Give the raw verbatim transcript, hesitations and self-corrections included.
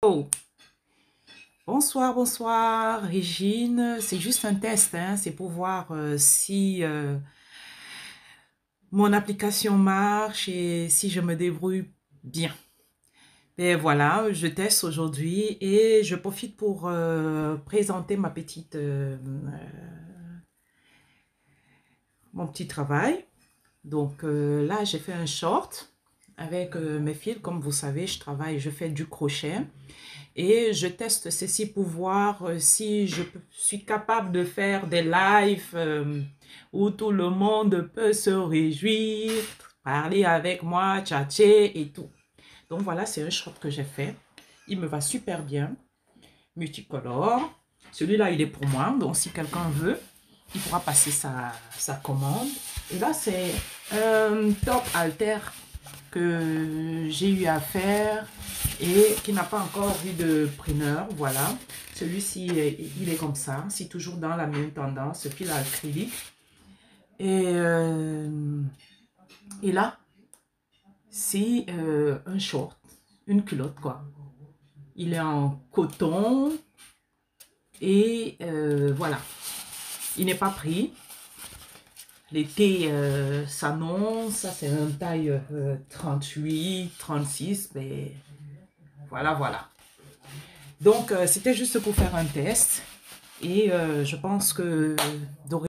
Oh, bonsoir, bonsoir, Régine. C'est juste un test, hein. C'est pour voir euh, si euh, mon application marche et si je me débrouille bien. Et voilà, je teste aujourd'hui et je profite pour euh, présenter ma petite, euh, euh, mon petit travail. Donc euh, là, j'ai fait un short avec euh, mes fils. Comme vous savez, je travaille, je fais du crochet. Et je teste ceci pour voir euh, si je suis capable de faire des lives euh, où tout le monde peut se réjouir, parler avec moi, tchatcher et tout. Donc voilà, c'est un short que j'ai fait. Il me va super bien, multicolore. Celui-là, il est pour moi. Donc si quelqu'un veut, il pourra passer sa, sa commande. Et là, c'est un top alter que j'ai eu à faire et qui n'a pas encore eu de primeur. Voilà, celui-ci il est comme ça, c'est toujours dans la même tendance, fil acrylique. Et, euh, et là, c'est euh, un short, une culotte quoi. Il est en coton et euh, voilà, il n'est pas pris. L'été euh, s'annonce, ça c'est un taille euh, trente-huit, trente-six, mais voilà, voilà. Donc, euh, c'était juste pour faire un test. Et euh, je pense que